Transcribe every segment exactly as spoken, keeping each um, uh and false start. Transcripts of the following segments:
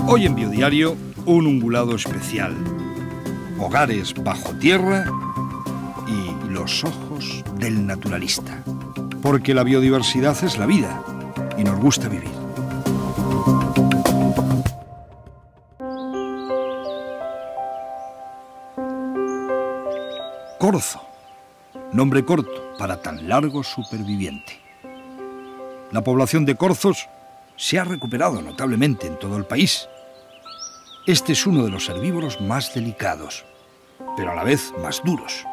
Hoy en Biodiario, un ungulado especial. Hogares bajo tierra y los ojos del naturalista. Porque la biodiversidad es la vida y nos gusta vivir. Corzo, nombre corto para tan largo superviviente. La población de corzos se ha recuperado notablemente en todo el país. Este es uno de los herbívoros más delicados, pero a la vez más duros.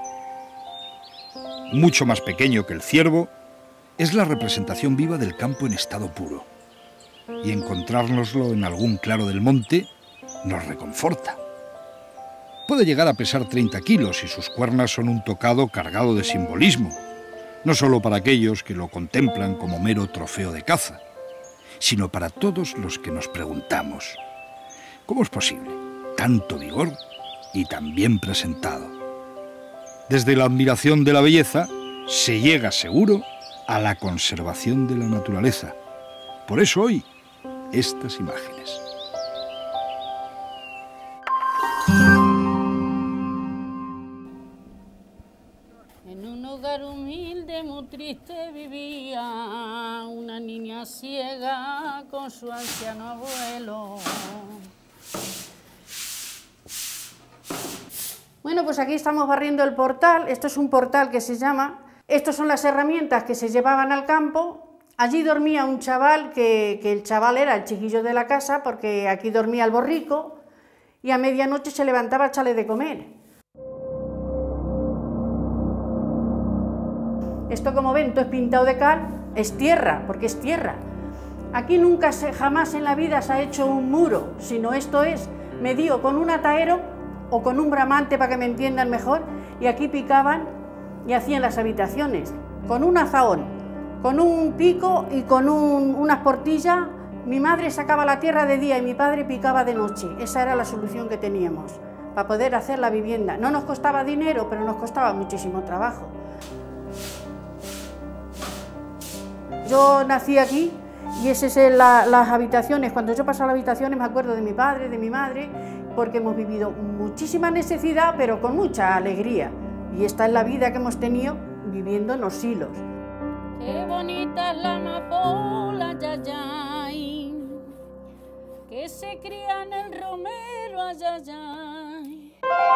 Mucho más pequeño que el ciervo, es la representación viva del campo en estado puro. Y encontrárnoslo en algún claro del monte nos reconforta. Puede llegar a pesar treinta kilos y sus cuernas son un tocado cargado de simbolismo, no solo para aquellos que lo contemplan como mero trofeo de caza, sino para todos los que nos preguntamos, ¿cómo es posible tanto vigor y tan bien presentado? Desde la admiración de la belleza se llega seguro a la conservación de la naturaleza. Por eso hoy, estas imágenes. En un hogar humilde, muy triste, vivía una niña ciega con su anciano abuelo. Bueno, pues aquí estamos barriendo el portal. Esto es un portal que se llama... Estas son las herramientas que se llevaban al campo. Allí dormía un chaval, que, que el chaval era el chiquillo de la casa, porque aquí dormía el borrico, y a medianoche se levantaba a echarle de comer. Esto, como ven, todo es pintado de cal, es tierra, porque es tierra. Aquí nunca, se, jamás en la vida se ha hecho un muro, sino esto es medido con un ataero o con un bramante, para que me entiendan mejor, y aquí picaban y hacían las habitaciones, con un azaón, con un pico y con un, unas portillas. Mi madre sacaba la tierra de día y mi padre picaba de noche. Esa era la solución que teníamos para poder hacer la vivienda. No nos costaba dinero, pero nos costaba muchísimo trabajo. Yo nací aquí y esas son la, las habitaciones. Cuando yo paso a las habitaciones me acuerdo de mi padre, de mi madre, porque hemos vivido muchísima necesidad, pero con mucha alegría. Y esta es la vida que hemos tenido viviendo en los silos. Qué bonita es la amapola, yayay, que se cría en el romero, ayayay.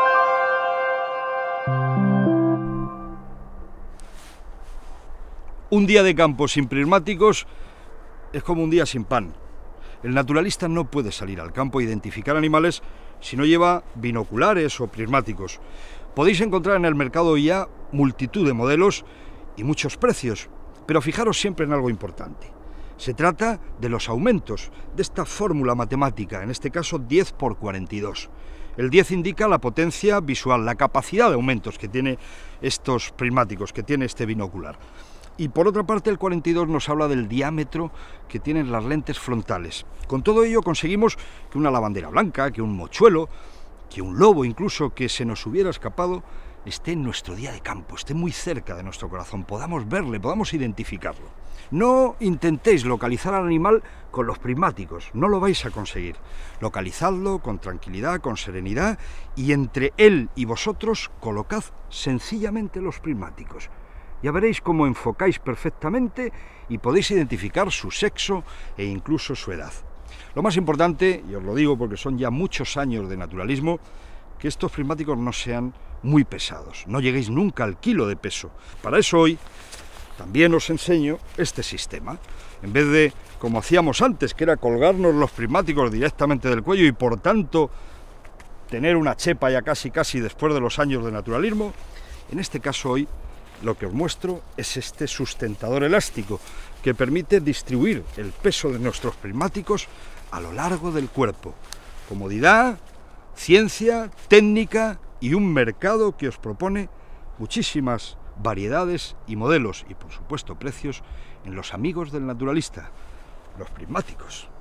Un día de campo sin prismáticos es como un día sin pan. El naturalista no puede salir al campo e identificar animales si no lleva binoculares o prismáticos. Podéis encontrar en el mercado ya multitud de modelos y muchos precios, pero fijaros siempre en algo importante. Se trata de los aumentos, de esta fórmula matemática, en este caso diez por cuarenta y dos. El diez indica la potencia visual, la capacidad de aumentos que tiene estos prismáticos, que tiene este binocular. Y por otra parte el cuarenta y dos nos habla del diámetro que tienen las lentes frontales. Con todo ello conseguimos que una lavandera blanca, que un mochuelo, que un lobo incluso que se nos hubiera escapado, esté en nuestro día de campo, esté muy cerca de nuestro corazón, podamos verle, podamos identificarlo. No intentéis localizar al animal con los prismáticos, no lo vais a conseguir. Localizadlo con tranquilidad, con serenidad, y entre él y vosotros colocad sencillamente los prismáticos. Ya veréis cómo enfocáis perfectamente y podéis identificar su sexo e incluso su edad. Lo más importante, y os lo digo porque son ya muchos años de naturalismo, que estos prismáticos no sean muy pesados, no lleguéis nunca al kilo de peso. Para eso hoy también os enseño este sistema. En vez de, como hacíamos antes, que era colgarnos los prismáticos directamente del cuello y por tanto tener una chepa ya casi casi después de los años de naturalismo, en este caso hoy lo que os muestro es este sustentador elástico que permite distribuir el peso de nuestros prismáticos a lo largo del cuerpo. Comodidad, ciencia, técnica y un mercado que os propone muchísimas variedades y modelos y por supuesto precios en los amigos del naturalista, los prismáticos.